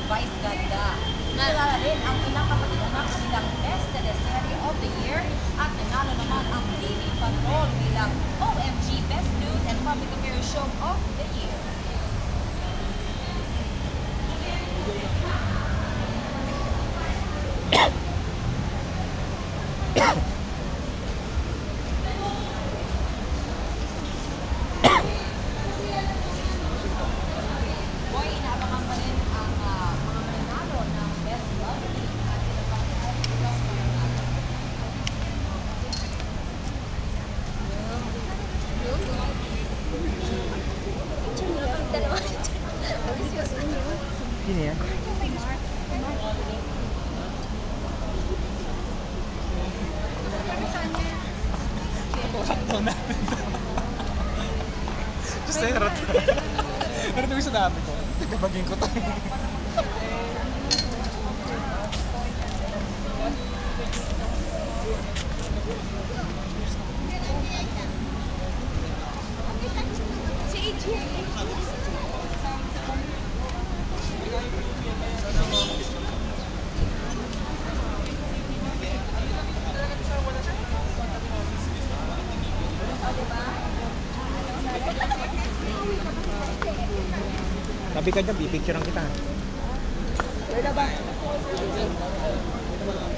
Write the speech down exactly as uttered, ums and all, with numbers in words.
Vice Ganda. Kilala rin ang ilang kapatid anak bilang Best Teleserye of the Year at nanalo naman ang T V Patrol bilang O M G Best News and Public Affairs Show of the Year. Boy, inaabangan pa rin ang ah, mga mananalo ng Best Love Team at sila pang ilang Sino yan? Sakto na. Just say rat. Ano ito yung sinabi ko? Tigabagin ko to. Si A J. Tabi ka dyan, pipicturean kita. Wala ba?